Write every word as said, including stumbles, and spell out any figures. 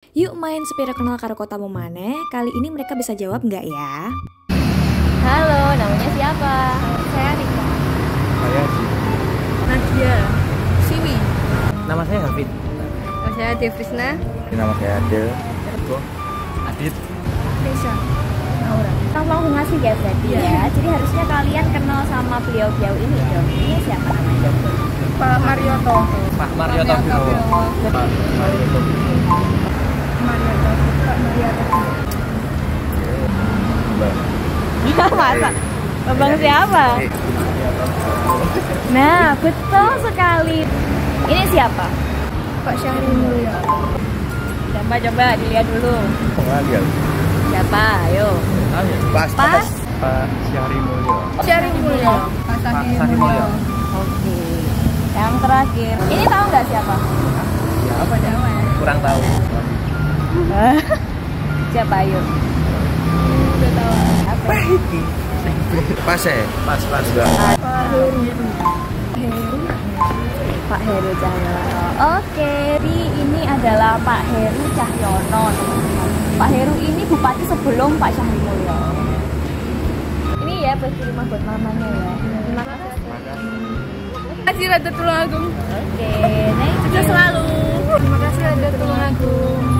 Yuk main sepira kenal karo kotamu maneh. Kali ini mereka bisa jawab nggak ya? Halo, namanya siapa? Saya Rika. Saya Ji. Nadia. Siwi. Nama saya Hafid. Nama saya Devrisna. Nama saya Adel. Ergo. Adit. Desa. Naura. Kamu mau ngasih ya berarti ya. ya. Jadi harusnya kalian kenal sama beliau-beliau ini dong. Ini siapa namanya? Pak Marioto. Pak Marioto Biro. Pak Marioto Biro. Marioto. Pak Marioto. Mbak. Masa? Abang siapa? Nah, betul sekali. Ini siapa? Pak Syahri Mulyo. Coba coba dilihat dulu. Pengalir. Siapa? Ayo. Pas. Pas. Pak Syahri Mulyo. Syahri Mulyo. Pak Pak Syahri Mulyo. Oke. Yang terakhir. Ini tahu nggak siapa? Siapa ya? Kurang tahu. Siapa? Ayo. Udah tahu. Apa? Pas ya? Pas pas juga. Pak Heru. Pak Heru Cahyono. Oke, jadi ini adalah Pak Heru Cahyono, teman-teman. Pak Heru ini bupati sebelum Pak Syahri Mulyo. Ini ya buat rumah buat mamanya ya. Terima kasih. Terima kasih Raja Tulungagung. Oke, next Sukses selalu. Terima kasih Raja Tulungagung.